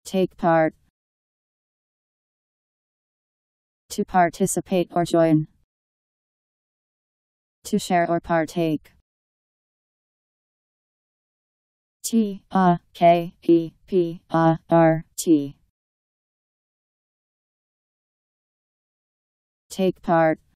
Take part. To participate or join. To share or partake. T-A-K-E-P-A-R-T. Take part.